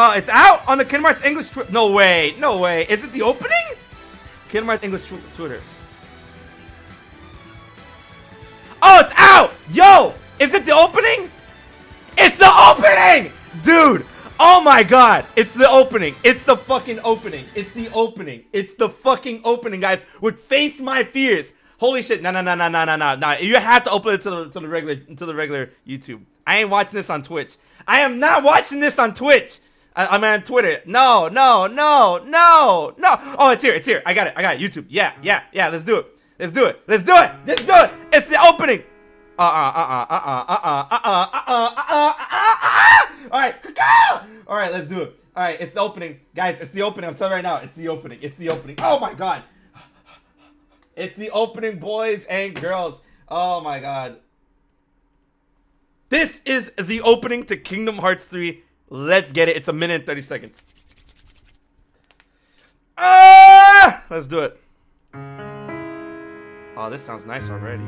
Oh, it's out on the Kingdom Hearts English Twitter. No way. No way. Is it the opening? Kingdom Hearts English Twitter. Oh, it's out! Yo! Is it the opening? It's the opening! Dude! Oh my god! It's the opening. It's the fucking opening. It's the opening. It's the fucking opening, guys. With Face My Fears. Holy shit. No. You have to upload it to the regular YouTube. I ain't watching this on Twitch. I am not watching this on Twitch. I'm on Twitter. No. Oh, it's here. It's here. I got it. YouTube. Yeah. Let's do it. Let's do it. It's the opening. Alright. Alright, let's do it. Alright, it's the opening. Guys, it's the opening. I'm telling you right now. It's the opening. Oh my god. It's the opening, boys and girls. Oh my god. This is the opening to Kingdom Hearts 3. Let's get it. It's 1 minute and 30 seconds. Let's do it. Oh, this sounds nice already.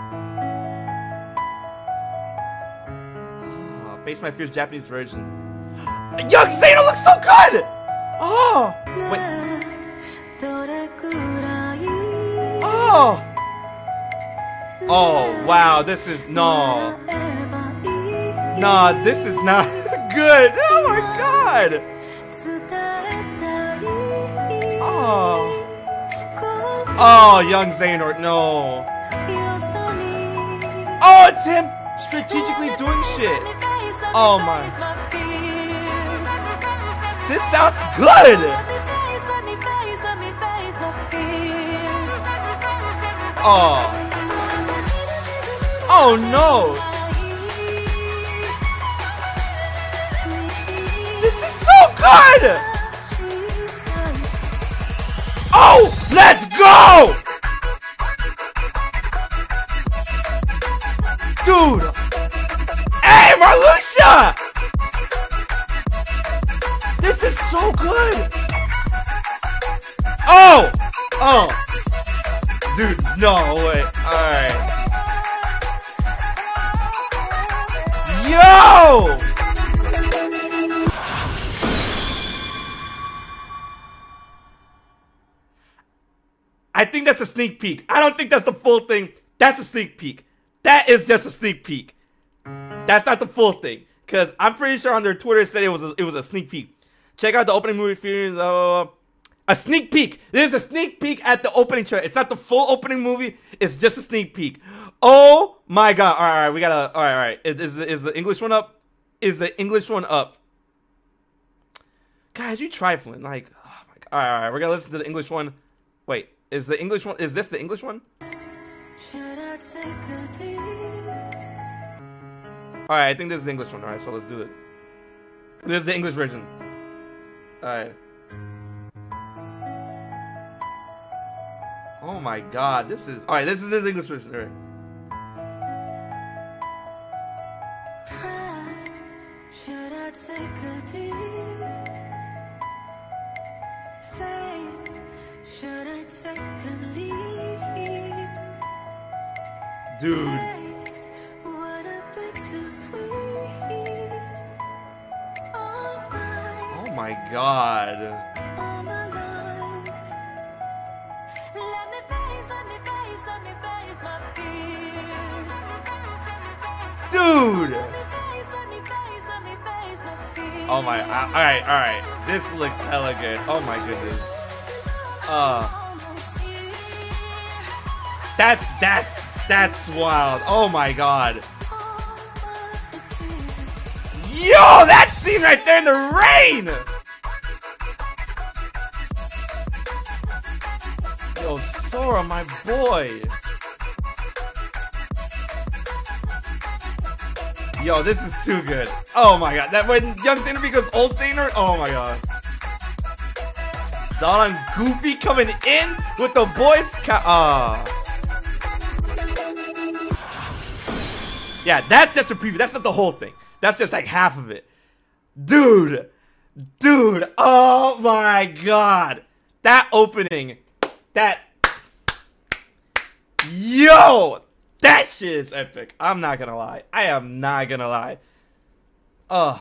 Oh, Face My Fears Japanese version. Young Zeno looks so good! Oh! Wait. Oh! Oh, wow. This is... No. Nah, this is not good. Oh my god! Oh. Oh, young Xehanort, no. Oh, it's him strategically doing shit. Oh my. This sounds good. Oh. Oh no. This is so good. Oh, let's go! Dude! Hey, Marluxia! This is so good! Oh! Oh! Dude, no way. Alright. Yo! I think that's a sneak peek. I don't think that's the full thing. That's a sneak peek. That is just a sneak peek. That's not the full thing. Because I'm pretty sure on their Twitter it said it was a sneak peek. Check out the opening movie features. A sneak peek. This is a sneak peek at the opening trailer. It's not the full opening movie. It's just a sneak peek. Oh my god. Alright, we gotta. Alright. Is the English one up? Is the English one up? Guys, you trifling. Like, oh my god. Alright, we're gonna listen to the English one. Wait. Is the English one? Is this the English one? Alright, I think this is the English one. Alright, so let's do it. This is the English version. Alright. Oh my god, this is... Alright, this is the English version. Alright. Should I take a deep faith? Should I take a leap? Dude. Would it be too sweet? Oh my god. All my life. Let me face my fears. Dude. Let me face my fears. Oh my, alright. This looks hella good. Oh my goodness. That's wild. Oh my god. Yo, that scene right there in the rain. Yo, Sora, my boy. Yo, this is too good. Oh my god. That when young Xehanort becomes old Xehanort. Oh my god. Donald and Goofy coming in with the boys. Yeah, that's just a preview. That's not the whole thing. That's just like half of it. Dude. Oh my god. That opening. Yo. That shit is epic. I'm not gonna lie. I am not gonna lie.